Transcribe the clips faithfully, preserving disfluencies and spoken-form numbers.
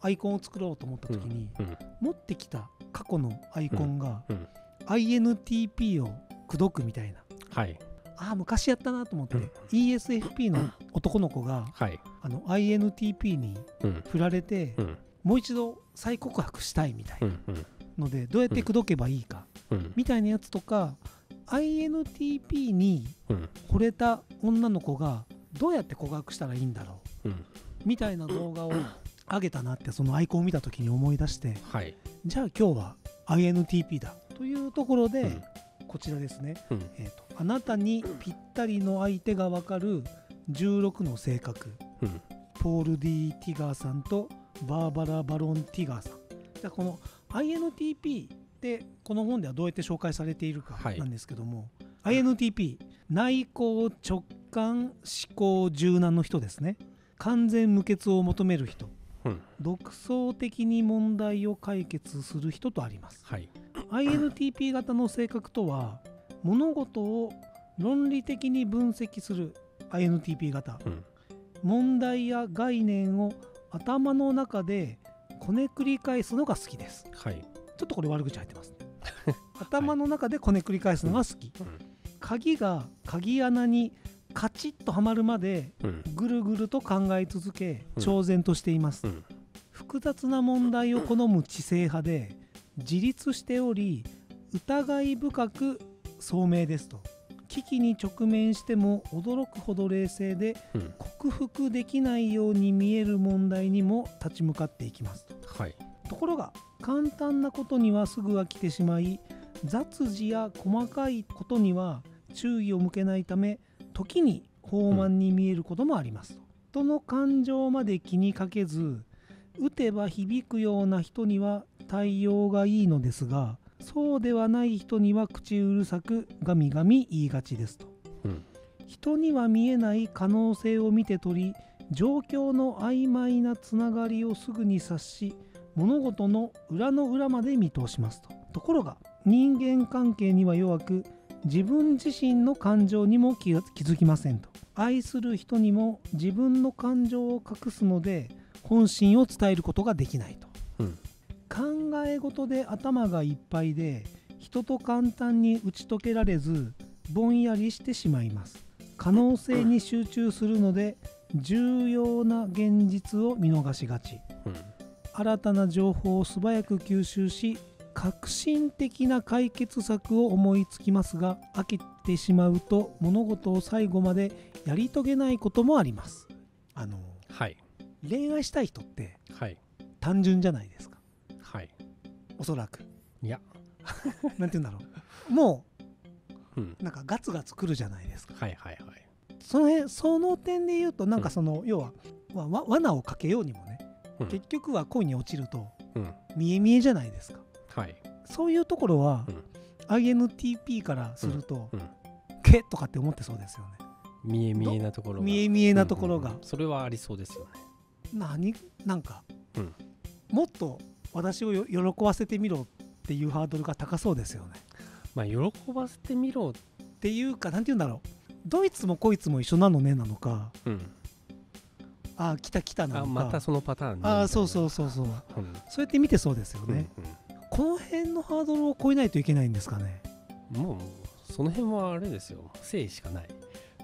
アイコンを作ろうと思った時に、 うんうん、 持ってきた過去のアイコンが、 うんうん、 アイエヌティーピー を口説くみたいな、 はい、 ああ昔やったなと思って、 うん、 イーエスエフピー の男の子が、 はい、 あの アイエヌティーピー に振られて、うん、もう一度再告白したいみたいなので、どうやって口説けばいいか、うん、みたいなやつとか、 アイエヌティーピー に惚れた女の子がどうやって告白したらいいんだろう、うん、みたいな動画を上げたなって、そのアイコンを見た時に思い出して、はい、じゃあ今日は アイエヌティーピー だというところで、うん、こちらですね、うん、えーと、あなたにぴったりの相手が分かるじゅうろくの性格、うん、ポール・ディ・ティガーさんとバーバラ・バロン・ティガーさん。じゃあこの アイエヌティーピー ってこの本ではどうやって紹介されているかなんですけども、はい、アイエヌティーピー 内向直感思考柔軟の人ですね。完全無欠を求める人、うん、独創的に問題を解決する人とあります、はい、アイエヌティーピー 型の性格とは、物事を論理的に分析する アイエヌティーピー 型、うん、問題や概念を頭の中でこねくり返すのが好きです、はい、ちょっとこれ悪口入ってますね頭の中でこねくり返すのが好き、はい、鍵が鍵穴にカチッとはまるまでぐるぐると考え続け、超然としています、うんうん、複雑な問題を好む知性派で自立しており、疑い深く聡明ですと。危機に直面しても驚くほど冷静で、うん、克服できないように見える問題にも立ち向かっていきますと、はい、ところが簡単なことにはすぐ飽きてしまい、雑事や細かいことには注意を向けないため、時に放慢に見えることもありますと、うん、人の感情まで気にかけず、打てば響くような人には対応がいいのですが、そうではない人には口うるさくガミガミ言いがちですと、うん、人には見えない可能性を見て取り、状況の曖昧なつながりをすぐに察し、物事の裏の裏まで見通しますと。ところが人間関係には弱く、自分自身の感情にも気が気づきませんと。愛する人にも自分の感情を隠すので、本心を伝えることができないと、うん、考え事で頭がいっぱいで、人と簡単に打ち解けられず、ぼんやりしてしまいます。可能性に集中するので、重要な現実を見逃しがち、うん、新たな情報を素早く吸収し、革新的な解決策を思いつきますが、飽きてしまうと物事を最後までやり遂げないこともあります。あの、はい、恋愛したい人って、はい、単純じゃないですか、はい、おそらく。いやなんて言うんだろう、もう、うん、なんかガツガツくるじゃないですか、はいはいはい、その辺、その点で言うと、なんかその、うん、要は、まあ、罠をかけようにもね、うん、結局は恋に落ちると、うん、見え見えじゃないですか、はい、そういうところは、うん、アイエヌティーピー からすると、うんうん、けとかって思ってそうですよね。 見え見えなところが、 見え見えなところが、 うんうんうん、それはありそうですよね。 何なんか、うん、もっと私を喜ばせてみろっていうハードルが高そうですよね。 まあ喜ばせてみろっていうか、なんて言うんだろう、どいつもこいつも一緒なのねなのか、うん、ああ来た来たなのか、 あまたそのパターンね、 あそうそうそうそう、うん、そうやって見てそうですよね、うんうん、この辺のハードルを超えないといけないんですかね。 もうその辺はあれですよ、誠意しかない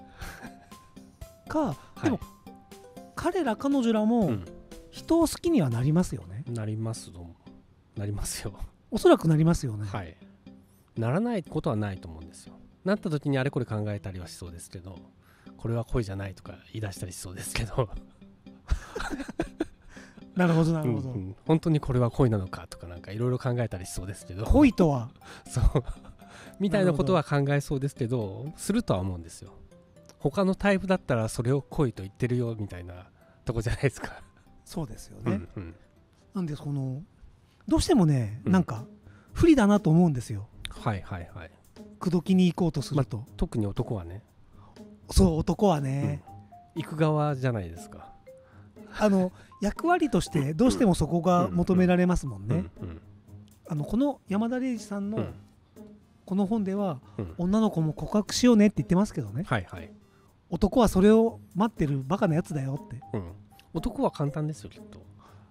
か、でも、はい、彼ら彼女らも人を好きにはなりますよね、 うん、なりますなりますよ、 おそらくなりますよね、 はい、ならないことはないと思うんですよ。なった時にあれこれ考えたりはしそうですけど、これは恋じゃないとか言い出したりしそうですけどなるほどなるほど、 うんうん、本当にこれは恋なのかとかなんかいろいろ考えたりしそうですけど、 恋とはそうみたいなことは考えそうですけど、するとは思うんですよ。他のタイプだったらそれを恋と言ってるよみたいなとこじゃないですか。 そうですよね、 うんうん、 なんでこのどうしてもね、うん、なんか不利だなと思うんですよ。 はいはいはい。 口説きに行こうとすると、まあ、 特に男はね。 そう男はね、 うん、行く側じゃないですか。 あの役割としてどうしてもそこが求められますもんね。あのこの山田礼二さんのこの本では、うん、女の子も告白しようねって言ってますけどね、はいはい、男はそれを待ってるバカなやつだよって、 うん、男は簡単ですよきっと。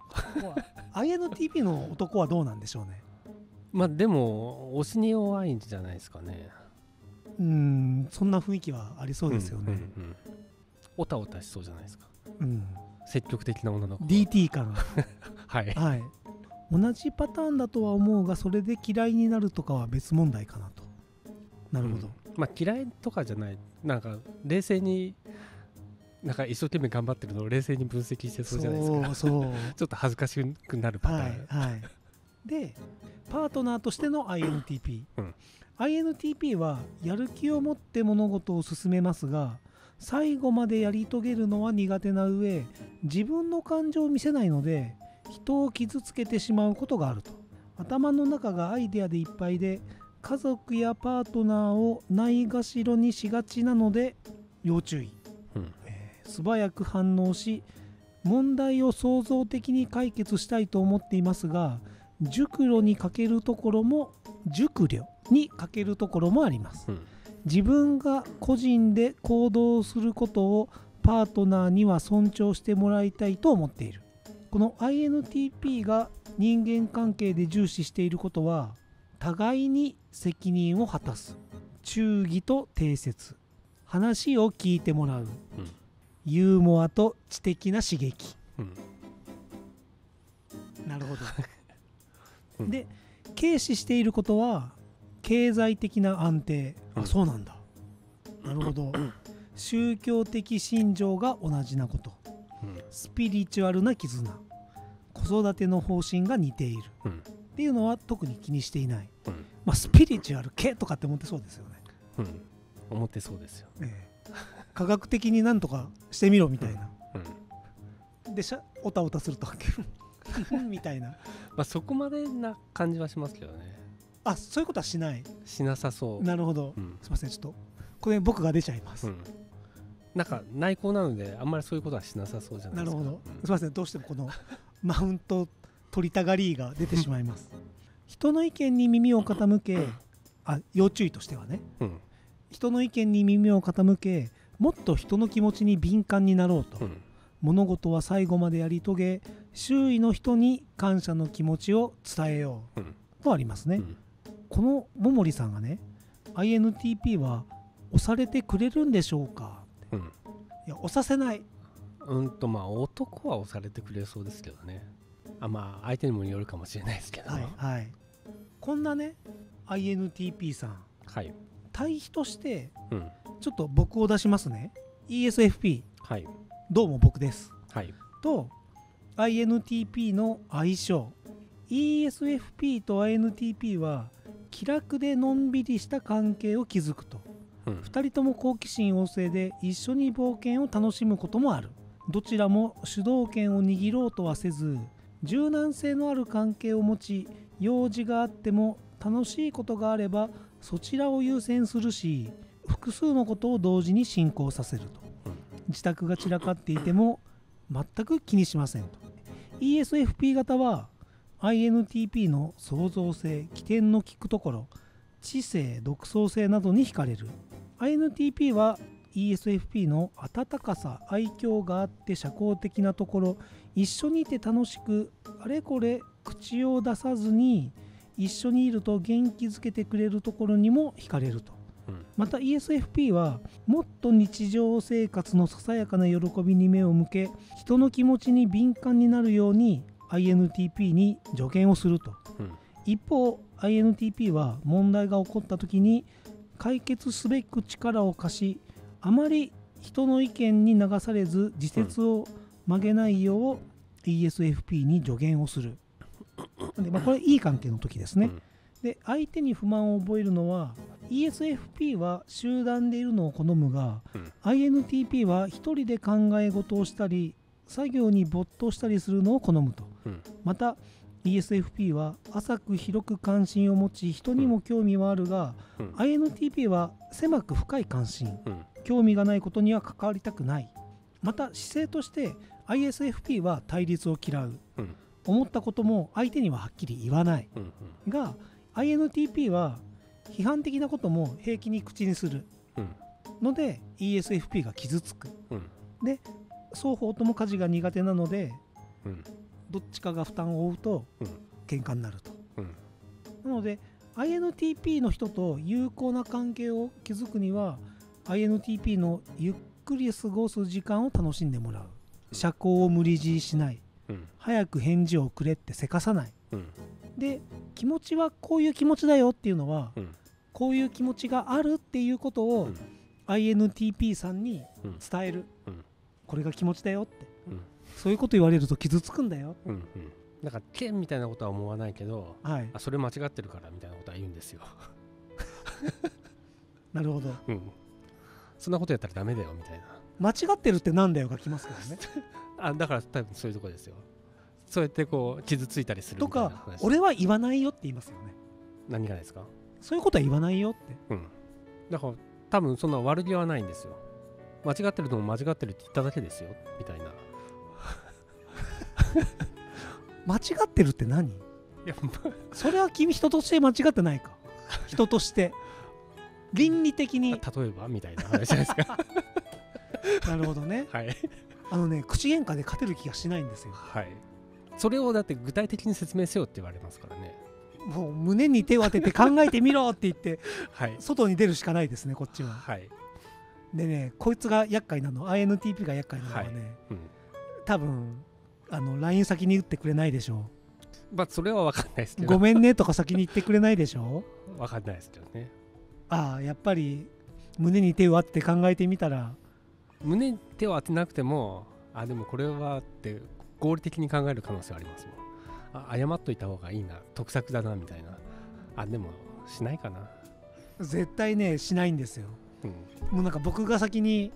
アイエヌティーピー の男はどうなんでしょうね。 まあでも推しに弱いんじゃないですかね。 うーん、そんな雰囲気はありそうですよね。うんうんうん、 おたおたしそうじゃないですか、 うん、 積極的な女の子ディーティー 感はい、 はい、同じパターンだとは思うがそれで嫌いになるとかは別問題かなと。なるほど、うん、 まあ嫌いとかじゃない、なんか冷静になんか一生懸命頑張ってるのを冷静に分析してそうじゃないですか。そうそうちょっと恥ずかしくなるパターン、 はいはい、でパートナーとしての アイエヌティーピー、うん、アイエヌティーピー はやる気を持って物事を進めますが最後までやり遂げるのは苦手な上自分の感情を見せないので人を傷つけてしまうことがあると。頭の中がアイデアでいっぱいで家族やパートナーをないがしろにしがちなので要注意、うんえー、素早く反応し問題を創造的に解決したいと思っていますが熟慮に欠けるところも熟慮に欠けるところもあります、うん、自分が個人で行動することをパートナーには尊重してもらいたいと思っている。この アイエヌティーピー が人間関係で重視していることは互いに責任を果たす、忠義と貞節、話を聞いてもらう、うん、ユーモアと知的な刺激、うん、なるほどで軽視していることは経済的な安定、うん、あそうなんだ、なるほど宗教的信条が同じなこと、うん、スピリチュアルな絆、子育ての方針が似ている、うん、っていうのは特に気にしていない、うんまあ、スピリチュアル系とかって思ってそうですよね、 うん、思ってそうですよ、ええ、科学的になんとかしてみろみたいな、うんうん、でしゃおたおたするとみたいな、 まあ、そこまでな感じはしますけどね。 あ、そういうことはしない、 しなさそう。 なるほど、うん、すいませんちょっとこれ僕が出ちゃいます、うん、 なんか内向なのであんまりそういうことはしなさそうじゃないですか。 なるほど、うん、すいませんどうしてもこのマウント取りたがりが出てしまいます人の意見に耳を傾けあ要注意としてはね、うん、人の意見に耳を傾けもっと人の気持ちに敏感になろうと、うん、物事は最後までやり遂げ周囲の人に感謝の気持ちを伝えよう、うん、とありますね、うん、この桃利さんがね アイエヌティーピー は押されてくれるんでしょうか、うん、いや押させない。 うんとまあ男は押されてくれそうですけどね。あまあ相手にもよるかもしれないですけど、ね、 はいはい、こんなね アイエヌティーピー さん、はい、対比として、うん、ちょっと僕を出しますね。 イーエスエフピー、はい、どうも僕です、はい、と アイエヌティーピー の相性。 イーエスエフピー と アイエヌティーピー は気楽でのんびりした関係を築くと、うん、ふたりとも好奇心旺盛で一緒に冒険を楽しむこともある。どちらも主導権を握ろうとはせず柔軟性のある関係を持ち用事があっても楽しいことがあればそちらを優先するし複数のことを同時に進行させると、うん、自宅が散らかっていても全く気にしませんと。 イーエスエフピー 型は アイエヌティーピー の創造性、起点の利くところ、知性、独創性などに惹かれる。 アイエヌティーピー は イーエスエフピー の温かさ、愛嬌があって社交的なところ、一緒にいて楽しくあれこれ口を出さずに一緒にいると元気づけてくれるところにも惹かれると、うん、また イーエスエフピー はもっと日常生活のささやかな喜びに目を向け人の気持ちに敏感になるように アイエヌティーピー に助言をすると、うん、一方 アイエヌティーピー は問題が起こった時に解決すべく力を貸しあまり人の意見に流されず自説を曲げないよう イーエスエフピー に助言をする。で、まあ、これいい関係の時ですね。で、相手に不満を覚えるのは イーエスエフピー は集団でいるのを好むが、うん、アイエヌティーピー は一人で考え事をしたり作業に没頭したりするのを好むと、うん、また イーエスエフピー は浅く広く関心を持ち人にも興味はあるが、うん、アイエヌティーピー は狭く深い関心、うん、興味がないことには関わりたくない。また姿勢として アイエスエフピー は対立を嫌う、うん、思ったことも相手にははっきり言わない、うんうん、が アイエヌティーピー は批判的なことも平気に口にする、うん、ので イーエスエフピー が傷つく、うん、で双方とも家事が苦手なので、うん、 どっちかが負担を負うと喧嘩になると、うん、なので アイエヌティーピー の人と友好な関係を築くには アイエヌティーピー のゆっくり過ごす時間を楽しんでもらう、社交を無理強いしない、うん、早く返事をくれってせかさない、うん、で気持ちはこういう気持ちだよっていうのは、うん、こういう気持ちがあるっていうことを、うん、アイエヌティーピー さんに伝える、うん、これが気持ちだよって、うん、そういうこと言われると傷つくんだよ、うんうん、 なんか剣みたいなことは思わないけど、はい、あそれ間違ってるからみたいなことは言うんですよなるほど、うん、 そんなことやったらダメだよみたいな。 間違ってるってなんだよが来ますからねあ、だから多分そういうとこですよ。そうやってこう傷ついたりするみたいな話とか、俺は言わないよって言いますよね。 何がですか？ そういうことは言わないよって、うん、 だから多分そんな悪気はないんですよ。間違ってるのも間違ってるって言っただけですよみたいな間違ってるって何？いやそれは君人として間違ってないか人として倫理的に例えばみたいな話じゃないですかなるほどね、はい、あのね口喧嘩で勝てる気がしないんですよ。 はい、それをだって具体的に説明せよって言われますからね。 もう胸に手を当てて考えてみろって言って、はい、外に出るしかないですねこっちは。はい、でねこいつが厄介なの アイエヌティーピー が厄介なのはね、はい、うん、多分あの ライン 先に打ってくれないでしょう。まあそれは分かんないですけどごめんねとか先に言ってくれないでしょう。 分かんないですけどね。 ああやっぱり胸に手を当てて考えてみたら、 胸に手を当てなくてもあでもこれはって合理的に考える可能性はありますもん。あ謝っといた方がいいな得策だなみたいな。あでもしないかな。 絶対ねしないんですよ、うん、もうなんか僕が先に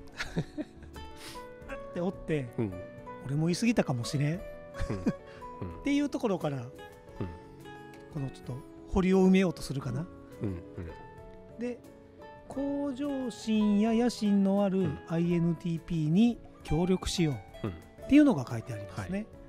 って折って、うん、俺も言い過ぎたかもしれん、うん、っていうところから、うん、このちょっと堀を埋めようとするかな、うんうん、で向上心や野心のある アイエヌティーピー に協力しようっていうのが書いてありますね、はい。